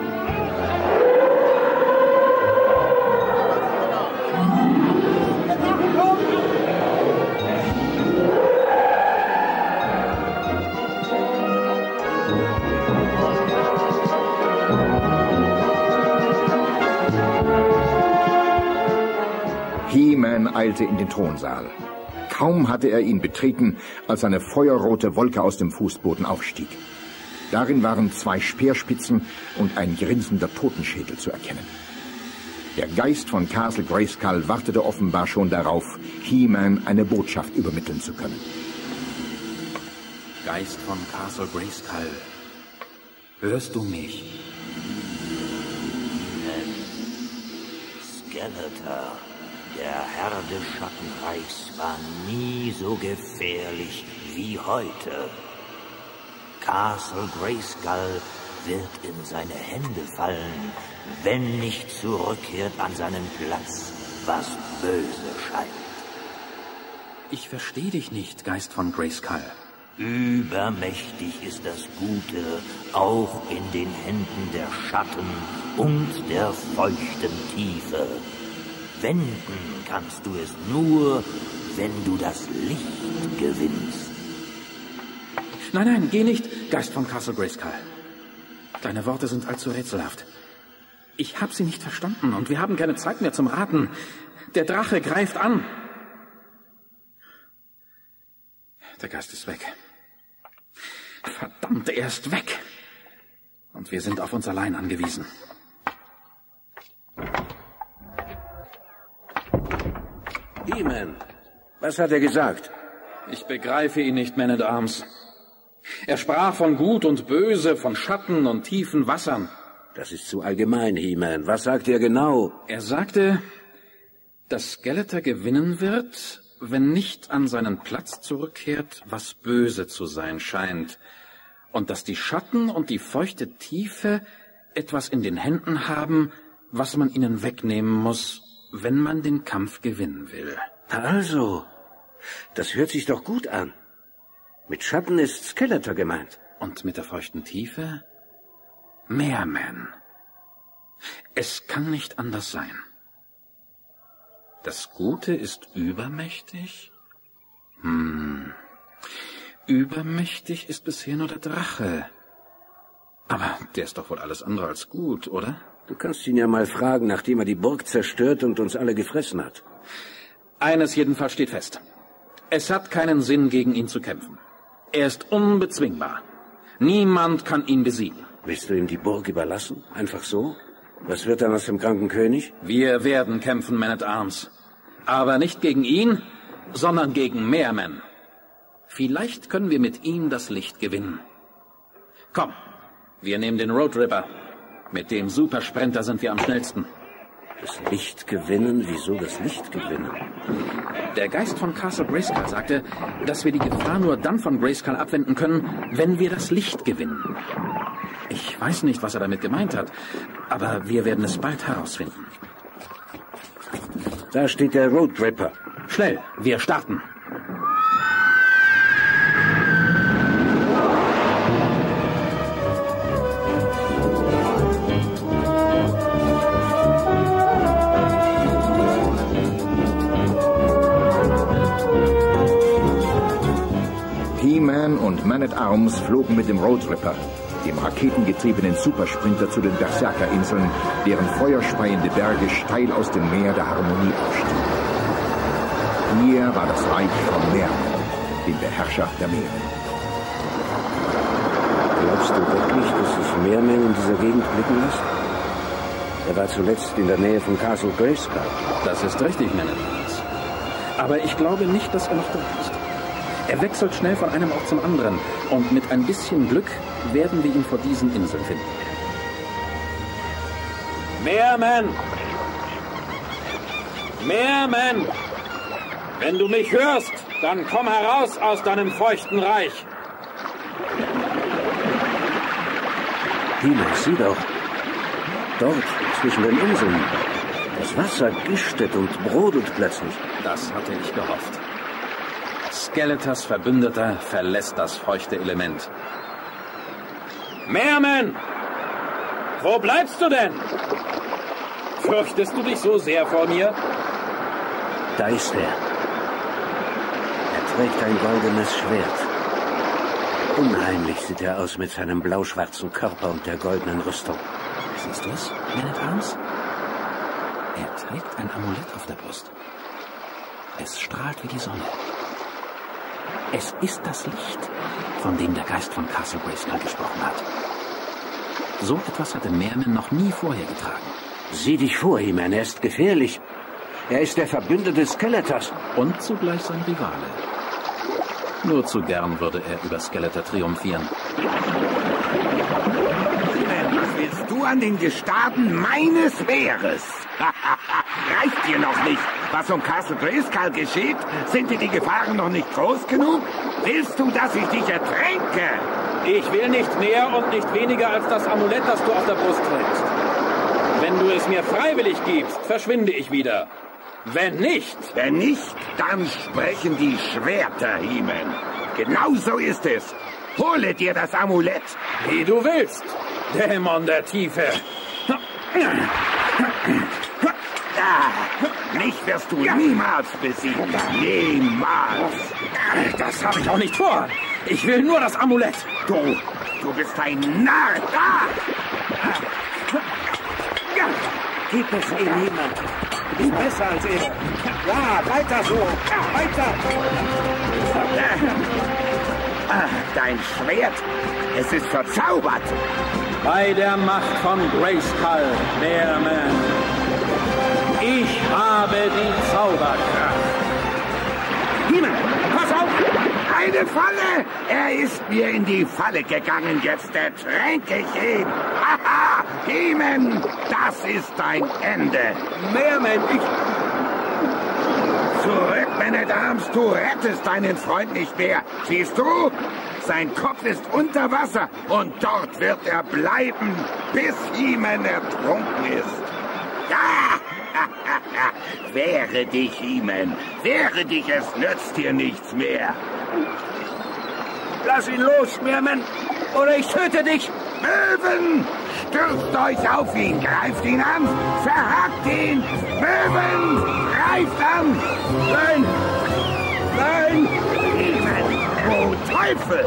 [SPEAKER 1] He-Man eilte in den Thronsaal. Kaum hatte er ihn betreten, als eine feuerrote Wolke aus dem Fußboden aufstieg. Darin waren zwei Speerspitzen und ein grinsender Totenschädel zu erkennen. Der Geist von Castle Grayskull wartete offenbar schon darauf, He-Man eine Botschaft übermitteln zu können.
[SPEAKER 3] Geist von Castle Grayskull, hörst du mich?
[SPEAKER 13] Skeletor, der Herr des Schattenreichs, war nie so gefährlich wie heute. Castle Grayskull wird in seine Hände fallen, wenn nicht zurückkehrt an seinen Platz, was böse scheint.
[SPEAKER 3] Ich verstehe dich nicht, Geist von Grayskull.
[SPEAKER 13] Übermächtig ist das Gute, auch in den Händen der Schatten und der feuchten Tiefe. Wenden kannst du es nur, wenn du das Licht gewinnst.
[SPEAKER 3] Nein, nein, geh nicht, Geist von Castle Grayskull. Deine Worte sind allzu rätselhaft. Ich habe sie nicht verstanden und wir haben keine Zeit mehr zum Raten. Der Drache greift an. Der Geist ist weg. Verdammt, er ist weg. Und wir sind auf uns allein angewiesen.
[SPEAKER 7] He-Man, was hat er gesagt?
[SPEAKER 3] Ich begreife ihn nicht, Man-at-Arms. Er sprach von Gut und Böse, von Schatten und tiefen Wassern.
[SPEAKER 7] Das ist zu allgemein, He-Man. Was sagt er genau?
[SPEAKER 3] Er sagte, dass Skeletor gewinnen wird, wenn nicht an seinen Platz zurückkehrt, was böse zu sein scheint. Und dass die Schatten und die feuchte Tiefe etwas in den Händen haben, was man ihnen wegnehmen muss, wenn man den Kampf gewinnen will.
[SPEAKER 7] Also, das hört sich doch gut an. Mit Schatten ist Skeletor gemeint.
[SPEAKER 3] Und mit der feuchten Tiefe? Meerman. Es kann nicht anders sein. Das Gute ist übermächtig? Hm. Übermächtig ist bisher nur der Drache. Aber der ist doch wohl alles andere als gut, oder?
[SPEAKER 7] Du kannst ihn ja mal fragen, nachdem er die Burg zerstört und uns alle gefressen hat.
[SPEAKER 3] Eines jedenfalls steht fest. Es hat keinen Sinn, gegen ihn zu kämpfen. Er ist unbezwingbar. Niemand kann ihn besiegen.
[SPEAKER 7] Willst du ihm die Burg überlassen? Einfach so? Was wird dann aus dem kranken König?
[SPEAKER 3] Wir werden kämpfen, Man-at-Arms. Aber nicht gegen ihn, sondern gegen Meerman. Vielleicht können wir mit ihm das Licht gewinnen. Komm, wir nehmen den Road Ripper. Mit dem Supersprinter sind wir am schnellsten.
[SPEAKER 7] Das Licht gewinnen? Wieso das Licht gewinnen?
[SPEAKER 3] Der Geist von Castle Grayskull sagte, dass wir die Gefahr nur dann von Grayskull abwenden können, wenn wir das Licht gewinnen. Ich weiß nicht, was er damit gemeint hat, aber wir werden es bald herausfinden.
[SPEAKER 7] Da steht der Road Ripper.
[SPEAKER 3] Schnell, wir starten.
[SPEAKER 1] He-Man und Man-at-Arms flogen mit dem Road Ripper, dem raketengetriebenen Supersprinter, zu den Berserkerinseln, deren feuerspeiende Berge steil aus dem Meer der Harmonie aufstiegen. Hier war das Reich von Meerman, dem Beherrscher der Meere.
[SPEAKER 7] Glaubst du wirklich, dass sich Meerman in dieser Gegend blicken lässt? Er war zuletzt in der Nähe von Castle Grayskull.
[SPEAKER 3] Das ist richtig, Man-at-Arms. Aber ich glaube nicht, dass er noch dort ist. Er wechselt schnell von einem Ort zum anderen. Und mit ein bisschen Glück werden wir ihn vor diesen Inseln finden. Meerman! Meerman! Wenn du mich hörst, dann komm heraus aus deinem feuchten Reich.
[SPEAKER 7] He-Man, sieh doch. Dort, zwischen den Inseln. Das Wasser gistet und brodelt plötzlich.
[SPEAKER 3] Das hatte ich gehofft. Skeletors Verbündeter verlässt das feuchte Element. Meerman! Wo bleibst du denn? Fürchtest du dich so sehr vor mir?
[SPEAKER 7] Da ist er. Er trägt ein goldenes Schwert. Unheimlich sieht er aus mit seinem blau-schwarzen Körper und der goldenen Rüstung.
[SPEAKER 3] Siehst du es, Man-at-Arms? Er trägt ein Amulett auf der Brust. Es strahlt wie die Sonne. Es ist das Licht, von dem der Geist von Castle Grayskull gesprochen hat. So etwas hatte Meerman noch nie vorher getragen.
[SPEAKER 7] Sieh dich vor, He-Man, er ist gefährlich. Er ist der Verbündete Skeletors.
[SPEAKER 3] Und zugleich sein Rivale. Nur zu gern würde er über Skeletor triumphieren.
[SPEAKER 5] Was willst du an den Gestaden meines Meeres? Reicht dir noch nicht? Was um Castle Grayskull geschieht? Sind dir die Gefahren noch nicht groß genug? Willst du, dass ich dich ertränke?
[SPEAKER 3] Ich will nicht mehr und nicht weniger als das Amulett, das du auf der Brust trägst. Wenn du es mir freiwillig gibst, verschwinde ich wieder. Wenn nicht...
[SPEAKER 5] Wenn nicht, dann sprechen die Schwerter, He-Man. Genau so ist es. Hole dir das Amulett.
[SPEAKER 3] Wie du willst, Dämon der Tiefe.
[SPEAKER 5] Ah, mich wirst du niemals besiegen. Niemals.
[SPEAKER 3] Das habe ich auch nicht vor. Ich will nur das Amulett.
[SPEAKER 5] Du, du bist ein Narr. Ah.
[SPEAKER 7] Gib es ihm, niemand. Ist besser als er. Ja, weiter so. Ja, weiter.
[SPEAKER 5] Ah, dein Schwert. Es ist verzaubert.
[SPEAKER 3] Bei der Macht von Grayskull, Bearman. Ich habe die Zauberkraft.
[SPEAKER 5] He-Man, pass auf! Eine Falle! Er ist mir in die Falle gegangen. Jetzt ertränke ich ihn. Haha! He-Man, das ist dein Ende.
[SPEAKER 7] Bearman, ich...
[SPEAKER 5] Zurück, Man-at-Arms, du rettest deinen Freund nicht mehr. Siehst du? Sein Kopf ist unter Wasser und dort wird er bleiben, bis He-Man ertrunken ist. Ah! Wehre dich, He-Man. Wehre dich, es nützt dir nichts mehr.
[SPEAKER 7] Lass ihn los, Bearman, oder ich töte dich.
[SPEAKER 5] Möwen! Stürzt euch auf ihn, greift ihn an, verhackt ihn! Möwen! Greift an!
[SPEAKER 7] Nein! Nein!
[SPEAKER 5] He-Man! Oh Teufel!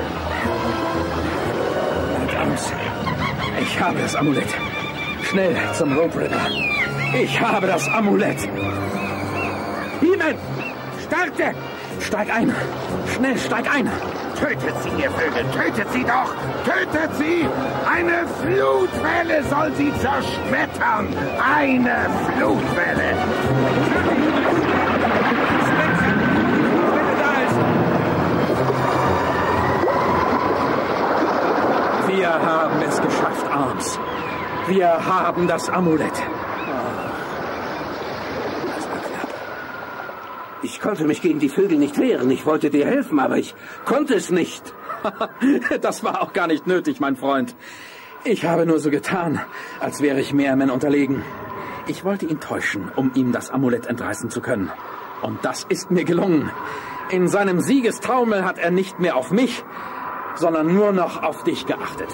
[SPEAKER 3] Angst. Ich habe das Amulett. Schnell zum Rope Rider. Ich habe das Amulett. He-Man! Starte! Steig ein! Schnell, steig ein!
[SPEAKER 5] Tötet sie, ihr Vögel! Tötet sie doch! Tötet sie! Eine Flutwelle soll sie zerschmettern! Eine Flutwelle!
[SPEAKER 3] Wir haben es geschafft, Arms. Wir haben das Amulett.
[SPEAKER 7] Ich konnte mich gegen die Vögel nicht wehren. Ich wollte dir helfen, aber ich konnte es nicht.
[SPEAKER 3] Das war auch gar nicht nötig, mein Freund. Ich habe nur so getan, als wäre ich Bearman unterlegen. Ich wollte ihn täuschen, um ihm das Amulett entreißen zu können. Und das ist mir gelungen. In seinem Siegestaumel hat er nicht mehr auf mich, sondern nur noch auf dich geachtet.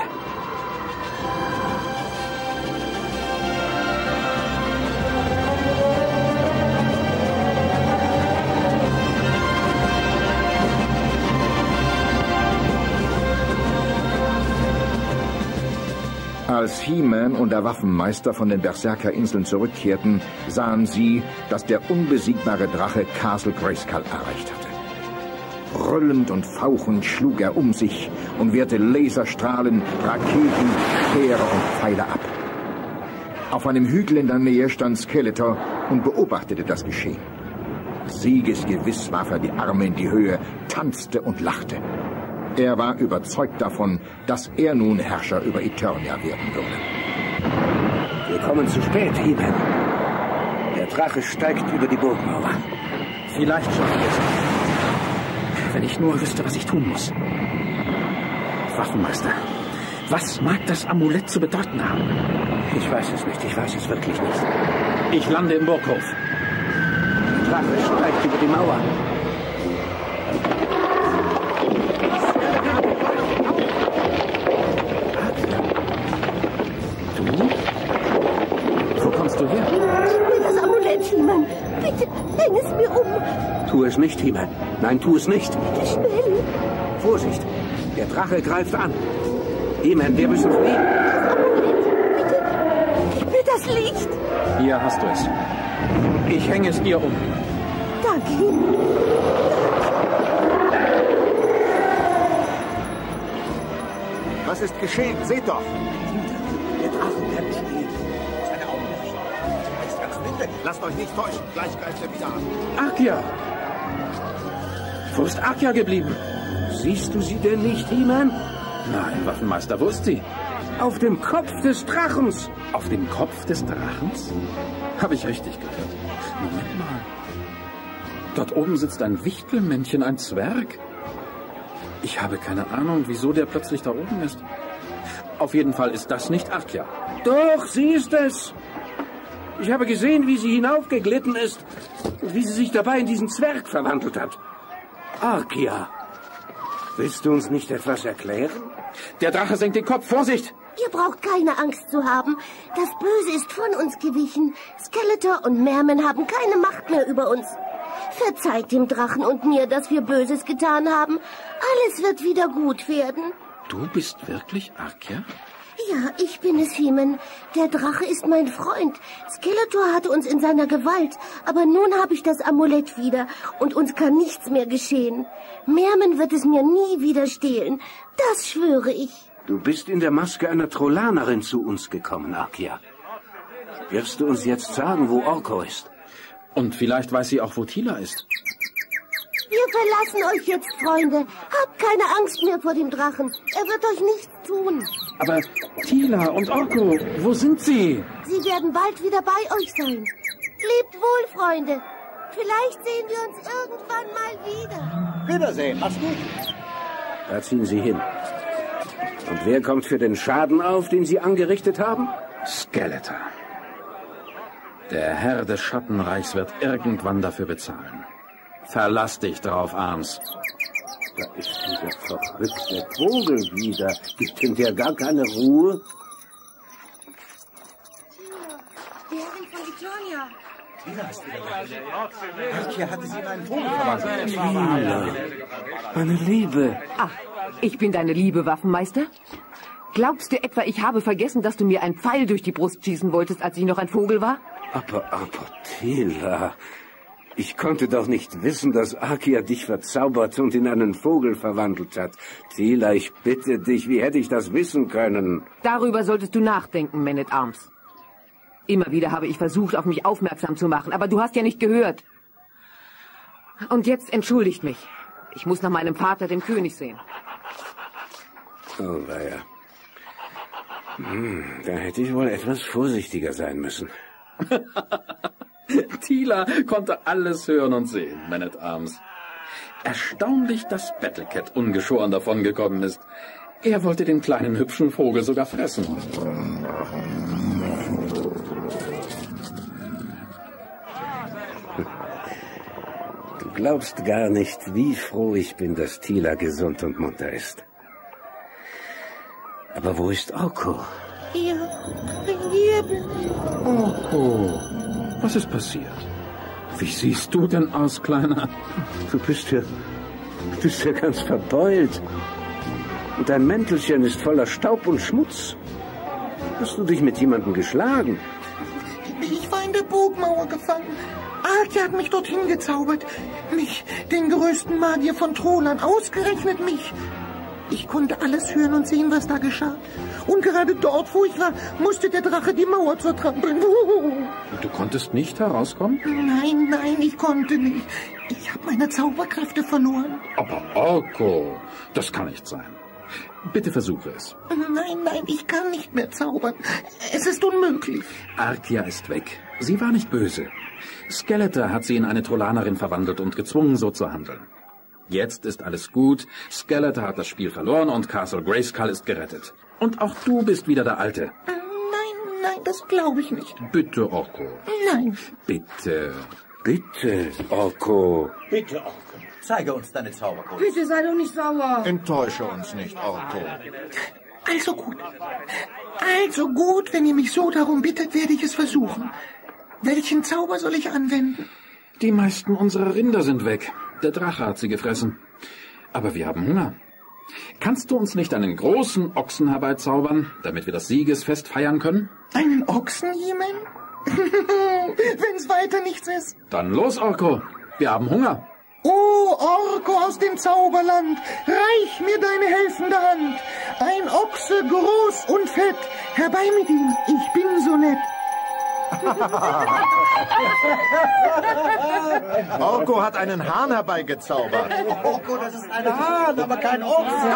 [SPEAKER 1] Als He-Man und der Waffenmeister von den Berserkerinseln zurückkehrten, sahen sie, dass der unbesiegbare Drache Castle Grayskull erreicht hatte. Brüllend und fauchend schlug er um sich und wehrte Laserstrahlen, Raketen, Speere und Pfeile ab. Auf einem Hügel in der Nähe stand Skeletor und beobachtete das Geschehen. Siegesgewiss warf er die Arme in die Höhe, tanzte und lachte. Er war überzeugt davon, dass er nun Herrscher über Eternia werden würde.
[SPEAKER 7] Wir kommen zu spät, He-Man. Der Drache steigt über die Burgmauer.
[SPEAKER 3] Vielleicht schaffe ich es. Wenn ich nur wüsste, was ich tun muss. Waffenmeister, was mag das Amulett zu bedeuten haben?
[SPEAKER 7] Ich weiß es nicht, ich weiß es wirklich nicht.
[SPEAKER 3] Ich lande im Burghof.
[SPEAKER 7] Der Drache steigt über die Mauer.
[SPEAKER 3] Wo kommst du her?
[SPEAKER 6] Gib mir das Amulett, He-Man. Bitte, häng es mir um.
[SPEAKER 7] Tu es nicht, He-Man. Nein, tu es nicht.
[SPEAKER 6] Bitte schnell.
[SPEAKER 7] Vorsicht, der Drache greift an. He-Man, wir müssen fliehen.
[SPEAKER 6] Das Amulett. Bitte, gib mir das Licht.
[SPEAKER 3] Hier hast du es. Ich hänge es dir um.
[SPEAKER 6] Danke, He-Man.
[SPEAKER 1] Was ist geschehen? Seht doch!
[SPEAKER 5] Der Drachen bleibt stehen. Seine Augen leuchten. Er ist ganz windig. Lasst euch nicht täuschen. Gleich greift er wieder an.
[SPEAKER 3] Arkia! Wo ist Arkia geblieben?
[SPEAKER 7] Siehst du sie denn nicht, He-Man?
[SPEAKER 3] Nein, Waffenmeister, wo ist sie?
[SPEAKER 7] Auf dem Kopf des Drachens.
[SPEAKER 3] Auf dem Kopf des Drachens? Habe ich richtig gehört. Moment mal. Dort oben sitzt ein Wichtelmännchen, ein Zwerg. Ich habe keine Ahnung, wieso der plötzlich da oben ist. Auf jeden Fall ist das nicht Arkia.
[SPEAKER 7] Doch, sie ist es. Ich habe gesehen, wie sie hinaufgeglitten ist und wie sie sich dabei in diesen Zwerg verwandelt hat. Arkia, willst du uns nicht etwas erklären?
[SPEAKER 3] Der Drache senkt den Kopf. Vorsicht!
[SPEAKER 6] Ihr braucht keine Angst zu haben. Das Böse ist von uns gewichen. Skeletor und Bearman haben keine Macht mehr über uns. Verzeiht dem Drachen und mir, dass wir Böses getan haben. Alles wird wieder gut werden.
[SPEAKER 3] Du bist wirklich Arkia?
[SPEAKER 6] Ja, ich bin es, He-Man. Der Drache ist mein Freund. Skeletor hatte uns in seiner Gewalt, aber nun habe ich das Amulett wieder und uns kann nichts mehr geschehen. Merman wird es mir nie wieder stehlen. Das schwöre ich.
[SPEAKER 7] Du bist in der Maske einer Trollanerin zu uns gekommen, Arkia. Wirst du uns jetzt sagen, wo Orko ist?
[SPEAKER 3] Und vielleicht weiß sie auch, wo Teela ist.
[SPEAKER 6] Wir verlassen euch jetzt, Freunde. Habt keine Angst mehr vor dem Drachen. Er wird euch nichts tun.
[SPEAKER 3] Aber Teela und Orko, wo sind sie?
[SPEAKER 6] Sie werden bald wieder bei euch sein. Lebt wohl, Freunde. Vielleicht sehen wir uns irgendwann mal wieder.
[SPEAKER 12] Wiedersehen, mach's gut.
[SPEAKER 7] Da ziehen sie hin. Und wer kommt für den Schaden auf, den sie angerichtet haben?
[SPEAKER 3] Skeletor. Der Herr des Schattenreichs wird irgendwann dafür bezahlen. Verlass dich drauf, Arms.
[SPEAKER 7] Da ist dieser verrückte Vogel wieder. Gibt ihm der gar keine Ruhe?
[SPEAKER 6] Die Herrin von Eternia.
[SPEAKER 12] Teela ist wieder da. Arkia hatte sie in einen Vogel verwandelt.
[SPEAKER 7] Meine Liebe.
[SPEAKER 2] Ach, ich bin deine liebe Waffenmeister? Glaubst du etwa, ich habe vergessen, dass du mir einen Pfeil durch die Brust schießen wolltest, als ich noch ein Vogel war?
[SPEAKER 7] Aber, aber, Teela, ich konnte doch nicht wissen, dass Arkia dich verzaubert und in einen Vogel verwandelt hat. Teela, ich bitte dich, wie hätte ich das wissen können?
[SPEAKER 2] Darüber solltest du nachdenken, Man at Arms. Immer wieder habe ich versucht, auf mich aufmerksam zu machen, aber du hast ja nicht gehört. Und jetzt entschuldigt mich. Ich muss nach meinem Vater, dem König, sehen.
[SPEAKER 7] Oh, weia. Hm, da hätte ich wohl etwas vorsichtiger sein müssen.
[SPEAKER 3] Teela konnte alles hören und sehen, Man at Arms. Erstaunlich, dass Battlecat ungeschoren davongekommen ist. Er wollte den kleinen hübschen Vogel sogar fressen.
[SPEAKER 7] Du glaubst gar nicht, wie froh ich bin, dass Teela gesund und munter ist. Aber wo ist Orko?
[SPEAKER 4] Hier, hier bin ich.
[SPEAKER 3] Orko, was ist passiert? Wie siehst du denn aus, Kleiner?
[SPEAKER 7] Du bist ja, du bist ja ganz verbeult. Und dein Mäntelchen ist voller Staub und Schmutz. Hast du dich mit jemandem geschlagen?
[SPEAKER 4] Ich war in der Burgmauer gefangen. Arkia hat mich dorthin gezaubert. Mich, den größten Magier von Trollern, ausgerechnet mich. Ich konnte alles hören und sehen, was da geschah. Und gerade dort, wo ich war, musste der Drache die Mauer zertrampeln.
[SPEAKER 3] Und du konntest nicht herauskommen?
[SPEAKER 4] Nein, nein, ich konnte nicht. Ich habe meine Zauberkräfte verloren.
[SPEAKER 3] Aber Orko, das kann nicht sein. Bitte versuche es.
[SPEAKER 4] Nein, nein, ich kann nicht mehr zaubern. Es ist unmöglich.
[SPEAKER 3] Arkia ist weg. Sie war nicht böse. Skeletor hat sie in eine Trollanerin verwandelt und gezwungen, so zu handeln. Jetzt ist alles gut. Skeletor hat das Spiel verloren und Castle Grayskull ist gerettet. Und auch du bist wieder der Alte.
[SPEAKER 4] Nein, nein, das glaube ich nicht.
[SPEAKER 3] Bitte, Orko.
[SPEAKER 4] Nein.
[SPEAKER 3] Bitte.
[SPEAKER 7] Bitte, Orko.
[SPEAKER 12] Bitte, Orko. Zeige uns deine Zauberkunst.
[SPEAKER 2] Bitte sei doch nicht sauer.
[SPEAKER 1] Enttäusche uns nicht, Orko.
[SPEAKER 4] Also gut. Also gut, wenn ihr mich so darum bittet, werde ich es versuchen. Welchen Zauber soll ich anwenden?
[SPEAKER 3] Die meisten unserer Rinder sind weg. Der Drache hat sie gefressen. Aber wir haben Hunger. Kannst du uns nicht einen großen Ochsen herbeizaubern, damit wir das Siegesfest feiern können?
[SPEAKER 4] Einen Ochsen, He-Man? Wenn's weiter nichts ist.
[SPEAKER 3] Dann los, Orko. Wir haben Hunger.
[SPEAKER 4] Oh, Orko aus dem Zauberland, reich mir deine helfende Hand. Ein Ochse, groß und fett. Herbei mit ihm, ich bin so nett.
[SPEAKER 1] Orko hat einen Hahn herbeigezaubert.
[SPEAKER 12] Orko, das ist ein Hahn, aber kein Ochse.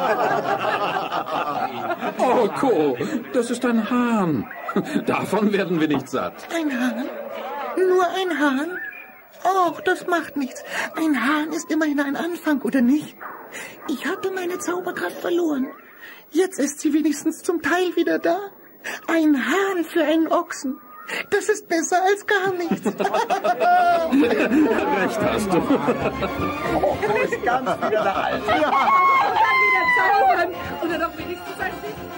[SPEAKER 3] Orko, das ist ein Hahn. Davon werden wir nicht satt.
[SPEAKER 4] Ein Hahn? Nur ein Hahn? Och, das macht nichts. Ein Hahn ist immerhin ein Anfang, oder nicht? Ich hatte meine Zauberkraft verloren. Jetzt ist sie wenigstens zum Teil wieder da. Ein Hahn für einen Ochsen. Das ist besser als gar nichts.
[SPEAKER 3] Recht hast du.
[SPEAKER 12] Orko ist ganz wieder der Alte.
[SPEAKER 2] Ja. Und dann wieder zaubern. Oder doch wenigstens ein bisschen.